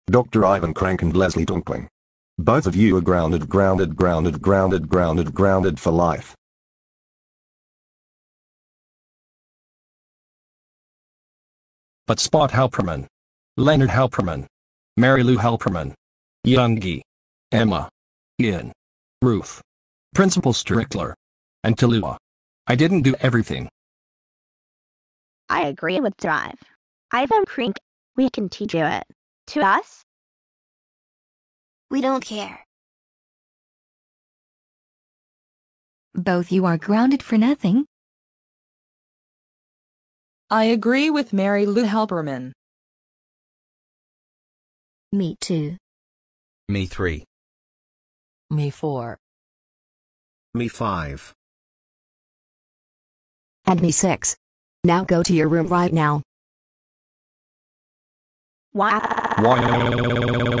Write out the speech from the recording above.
Dr. Ivan Crank and Leslie Dunkling. Both of you are grounded for life. But Spot Helperman, Leonard Helperman, Mary Lou Helperman, Younghee, Emma, Ian, Ruth, Principal Strickler, and Talluah. I didn't do everything. I agree with Drive. Ivan Crank, we can teach you it. To us? We don't care. Both you are grounded for nothing. I agree with Mary Lou Helperman. Me 2. Me 3. Me 4. Me 5. And me 6. Now go to your room right now. Why?